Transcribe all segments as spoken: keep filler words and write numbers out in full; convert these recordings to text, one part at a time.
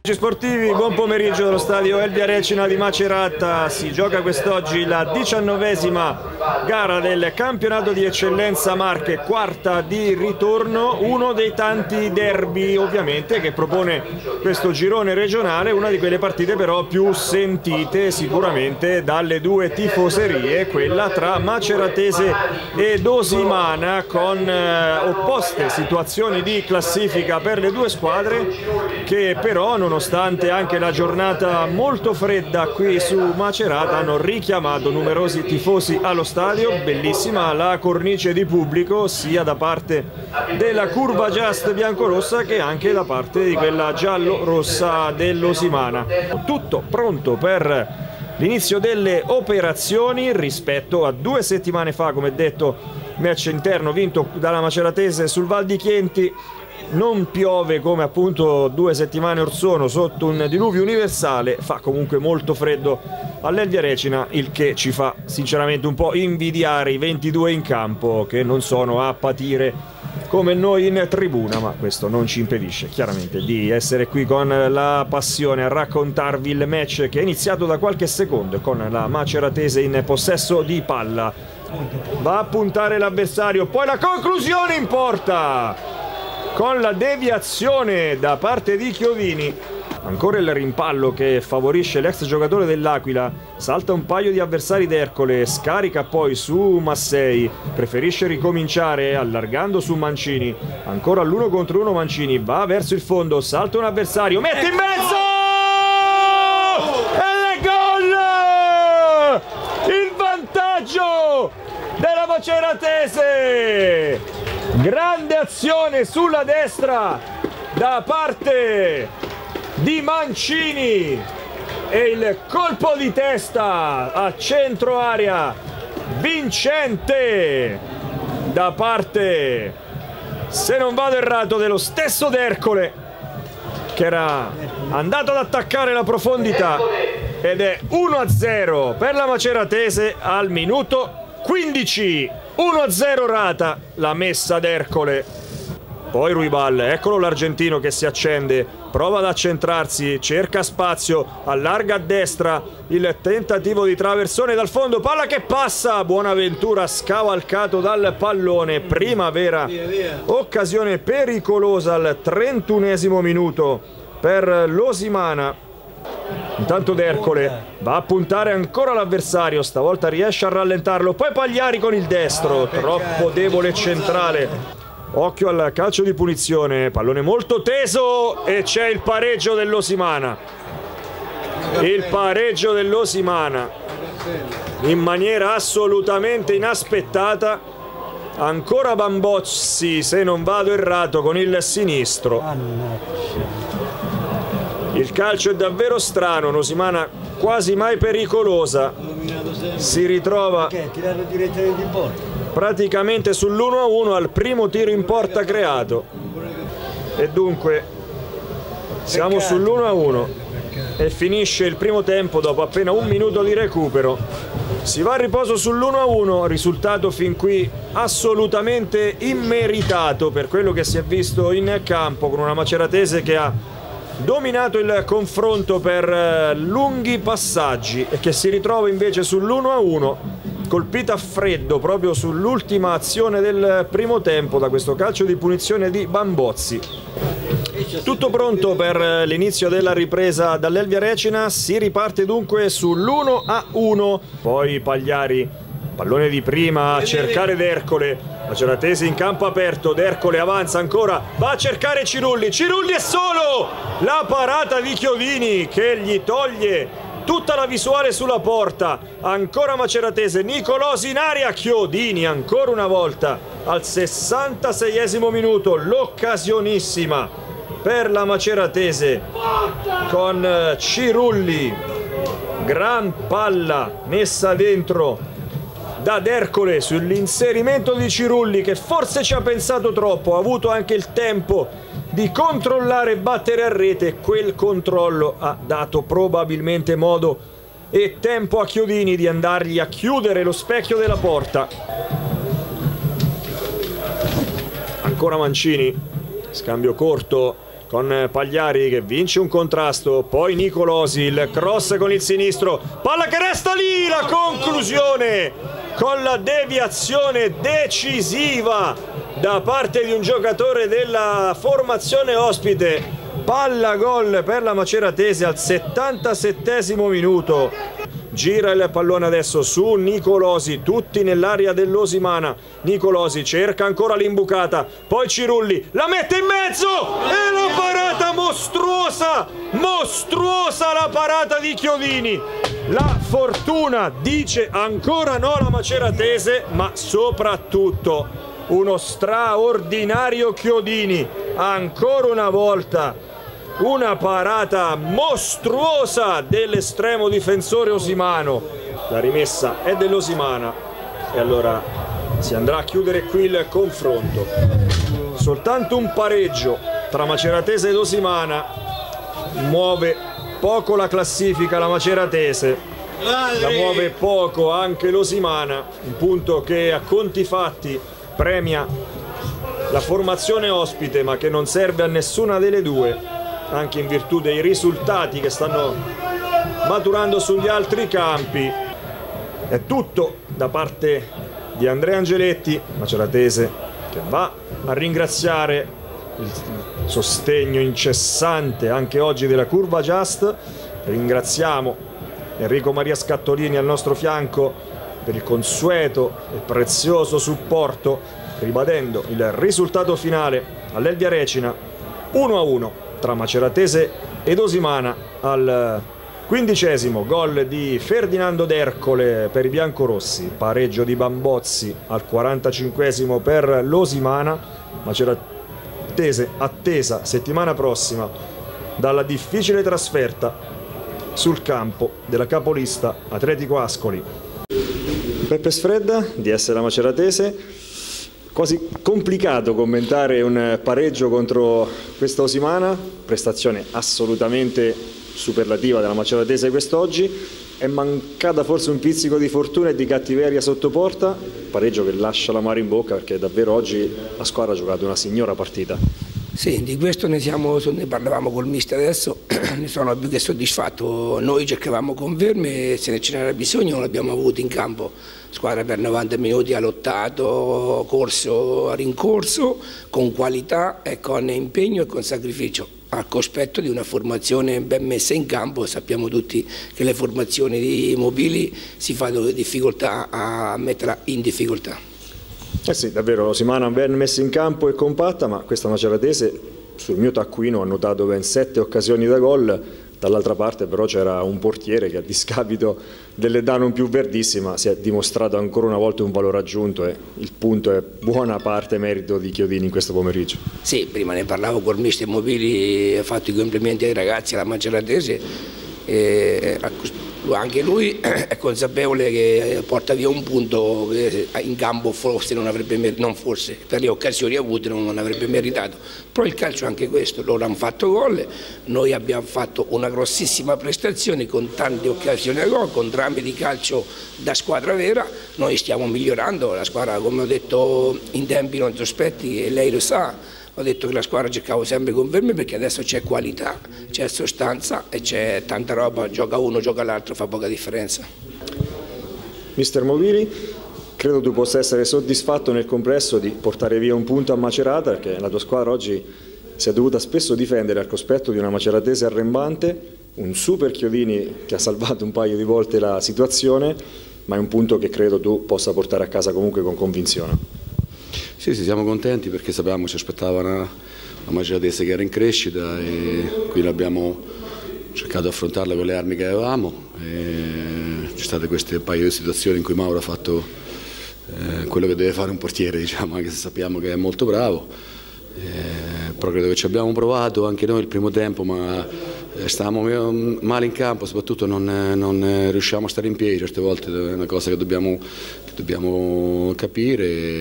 Sportivi, buon pomeriggio dallo stadio Elvia Recina di Macerata. Si gioca quest'oggi la diciannovesima gara del campionato di eccellenza Marche, quarta di ritorno, uno dei tanti derby ovviamente che propone questo girone regionale, una di quelle partite però più sentite sicuramente dalle due tifoserie, quella tra Maceratese ed Osimana, con eh, opposte situazioni di classifica per le due squadre che però non nonostante anche la giornata molto fredda qui su Macerata hanno richiamato numerosi tifosi allo stadio. Bellissima la cornice di pubblico sia da parte della curva Just biancorossa che anche da parte di quella giallo-rossa dell'Osimana. Tutto pronto per l'inizio delle operazioni rispetto a due settimane fa, come detto, match interno vinto dalla Maceratese sul Val di Chienti. Non piove come appunto due settimane or sono sotto un diluvio universale, fa comunque molto freddo all'Elvia Recina, il che ci fa sinceramente un po' invidiare i ventidue in campo che non sono a patire come noi in tribuna, ma questo non ci impedisce chiaramente di essere qui con la passione a raccontarvi il match che è iniziato da qualche secondo con la Maceratese in possesso di palla. Va a puntare l'avversario, poi la conclusione in porta con la deviazione da parte di Chiodini. Ancora il rimpallo che favorisce l'ex giocatore dell'Aquila, salta un paio di avversari d'Ercole, scarica poi su Massei, preferisce ricominciare allargando su Mancini, ancora all'uno contro uno Mancini, va verso il fondo, salta un avversario, mette in mezzo! E gol! Il vantaggio della Maceratese! Grande azione sulla destra da parte di Mancini e il colpo di testa a centro area vincente da parte, se non vado errato, dello stesso D'Ercole che era andato ad attaccare la profondità, ed è uno a zero per la Maceratese al minuto quindici. uno a zero Rata, la messa d'Ercole. Poi Ruibal, eccolo l'argentino che si accende, prova ad accentrarsi, cerca spazio, allarga a destra, il tentativo di traversone dal fondo, palla che passa, Buonaventura scavalcato dal pallone, prima vera occasione pericolosa al trentunesimo minuto per l'Osimana. Intanto D'Ercole va a puntare ancora l'avversario, stavolta riesce a rallentarlo, poi Pagliari con il destro, troppo debole e centrale. Occhio al calcio di punizione, pallone molto teso e c'è il pareggio dell'Osimana. Il pareggio dell'Osimana in maniera assolutamente inaspettata. Ancora Bambozzi, se non vado errato, con il sinistro. Il calcio è davvero strano, un'Osimana quasi mai pericolosa, si ritrova praticamente sull'uno a uno al primo tiro in porta creato e dunque siamo sull'uno a uno e finisce il primo tempo dopo appena un minuto di recupero. Si va a riposo sull'uno a uno, risultato fin qui assolutamente immeritato per quello che si è visto in campo, con una Maceratese che ha dominato il confronto per lunghi passaggi e che si ritrova invece sull'uno a uno, colpita a freddo proprio sull'ultima azione del primo tempo da questo calcio di punizione di Bambozzi. Tutto pronto per l'inizio della ripresa dall'Elvia Recina, si riparte dunque sull'uno a uno, poi Pagliari, pallone di prima a cercare D'Ercole, Maceratese in campo aperto, D'Ercole avanza ancora, va a cercare Cirulli, Cirulli è solo, la parata di Chiodini che gli toglie tutta la visuale sulla porta, ancora Maceratese, Nicolosi in aria, Chiodini ancora una volta al sessantaseiesimo minuto, l'occasionissima per la Maceratese con Cirulli, gran palla messa dentro da D'Ercole sull'inserimento di Cirulli che forse ci ha pensato troppo, ha avuto anche il tempo di controllare e battere a rete, quel controllo ha dato probabilmente modo e tempo a Chiodini di andargli a chiudere lo specchio della porta. Ancora Mancini, scambio corto con Pagliari che vince un contrasto, poi Nicolosi, il cross con il sinistro, palla che resta lì, la conclusione con la deviazione decisiva da parte di un giocatore della formazione ospite. Palla gol per la Maceratese al settantasettesimo minuto. Gira il pallone adesso su Nicolosi, tutti nell'area dell'Osimana. Nicolosi cerca ancora l'imbucata, poi Cirulli la mette in mezzo e la parata mostruosa, mostruosa la parata di Chiodini. La fortuna dice ancora no alla Maceratese, ma soprattutto uno straordinario Chiodini, ancora una volta. Una parata mostruosa dell'estremo difensore osimano. La rimessa è dell'Osimana e allora si andrà a chiudere qui il confronto. Soltanto un pareggio tra Maceratese ed Osimana muove poco la classifica. La Maceratese la muove poco anche l'Osimana, un punto che a conti fatti premia la formazione ospite ma che non serve a nessuna delle due, anche in virtù dei risultati che stanno maturando sugli altri campi. È tutto da parte di Andrea Angeletti. Maceratese che va a ringraziare il sostegno incessante anche oggi della Curva Just. Ringraziamo Enrico Maria Scattolini al nostro fianco per il consueto e prezioso supporto, ribadendo il risultato finale all'Elvia Recina uno a uno tra Maceratese ed Osimana al quindicesimo, gol di Ferdinando D'Ercole per i biancorossi, pareggio di Bambozzi al quarantacinquesimo per l'Osimana. Maceratese attesa settimana prossima dalla difficile trasferta sul campo della capolista Atletico Ascoli. Peppe Sfredda di S la Maceratese. Quasi complicato commentare un pareggio contro questa Osimana, prestazione assolutamente superlativa della Maceratese quest'oggi. È mancata forse un pizzico di fortuna e di cattiveria sotto porta, pareggio che lascia l'amaro in bocca perché davvero oggi la squadra ha giocato una signora partita. Sì, di questo ne, siamo, ne parlavamo col mister adesso, ne sono più che soddisfatto. Noi cercavamo conferme e se ne c'era bisogno non l'abbiamo avuto in campo. Squadra per novanta minuti ha lottato, corso a rincorso, con qualità e con impegno e con sacrificio, al cospetto di una formazione ben messa in campo. Sappiamo tutti che le formazioni di mobili si fanno difficoltà a metterla in difficoltà. Eh sì, davvero l'Osimana ben messa in campo e compatta, ma questa Maceratese sul mio taccuino ha notato ben sette occasioni da gol. Dall'altra parte però c'era un portiere che a discapito dell'età non più verdissima si è dimostrato ancora una volta un valore aggiunto e il punto è buona parte merito di Chiodini in questo pomeriggio. Sì, prima ne parlavo col mister Mobili, ha fatto i complimenti ai ragazzi, alla Maceratese, e anche lui è consapevole che porta via un punto che in campo forse non avrebbe meritato, non forse, per le occasioni avute non avrebbe meritato, però il calcio è anche questo, loro hanno fatto gol, noi abbiamo fatto una grossissima prestazione con tante occasioni a gol, con drammi di calcio da squadra vera. Noi stiamo migliorando, la squadra, come ho detto in tempi non sospetti e lei lo sa. Ho detto che la squadra cercava sempre conferme perché adesso c'è qualità, c'è sostanza e c'è tanta roba, gioca uno, gioca l'altro, fa poca differenza. Mister Mobili, credo tu possa essere soddisfatto nel complesso di portare via un punto a Macerata, perché la tua squadra oggi si è dovuta spesso difendere al cospetto di una Maceratese arrembante, un super Chiodini che ha salvato un paio di volte la situazione, ma è un punto che credo tu possa portare a casa comunque con convinzione. Sì, sì, siamo contenti perché sapevamo ci aspettava una, una Maceratese che era in crescita e quindi abbiamo cercato di affrontarla con le armi che avevamo. Ci sono state queste paio di situazioni in cui Mauro ha fatto eh, quello che deve fare un portiere, diciamo, anche se sappiamo che è molto bravo. Eh, però credo che ci abbiamo provato anche noi il primo tempo, ma stavamo male in campo, soprattutto non, non riusciamo a stare in piedi, certe volte è una cosa che dobbiamo, che dobbiamo capire.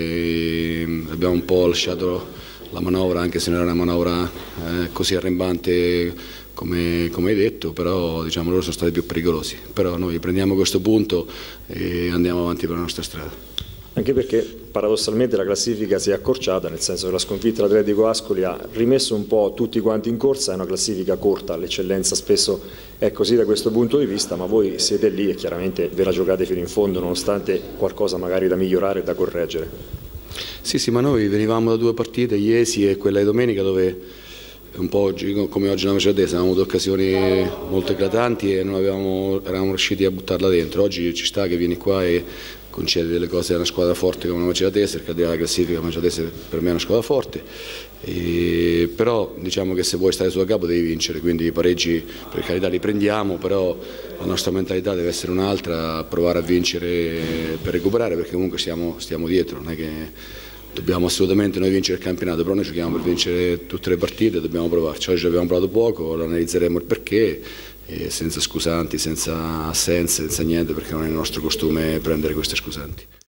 E abbiamo un po' lasciato la manovra, anche se non era una manovra eh, così arrembante come, come hai detto, però diciamo, loro sono stati più pericolosi. Però noi prendiamo questo punto e andiamo avanti per la nostra strada. Anche perché paradossalmente la classifica si è accorciata, nel senso che la sconfitta dell'Atletico Ascoli ha rimesso un po' tutti quanti in corsa, è una classifica corta, l'eccellenza spesso è così da questo punto di vista, ma voi siete lì e chiaramente ve la giocate fino in fondo nonostante qualcosa magari da migliorare e da correggere. Sì, sì, ma noi venivamo da due partite, Iesi e quella di domenica, dove un po' oggi, come oggi nella Macedese, avevamo avuto occasioni molto eclatanti e non avevamo, eravamo riusciti a buttarla dentro. Oggi ci sta che vieni qua e concede delle cose a una squadra forte come la Macedese, perché al di là della classifica la Macedese per me è una squadra forte, e, però diciamo che se vuoi stare sul capo devi vincere, quindi i pareggi per carità li prendiamo, però la nostra mentalità deve essere un'altra, provare a vincere per recuperare, perché comunque stiamo, stiamo dietro, non è che dobbiamo assolutamente noi vincere il campionato, però noi giochiamo per vincere tutte le partite, dobbiamo provarci. Oggi abbiamo provato poco, lo analizzeremo il perché, e senza scusanti, senza assenze, senza niente, perché non è il nostro costume prendere queste scusanti.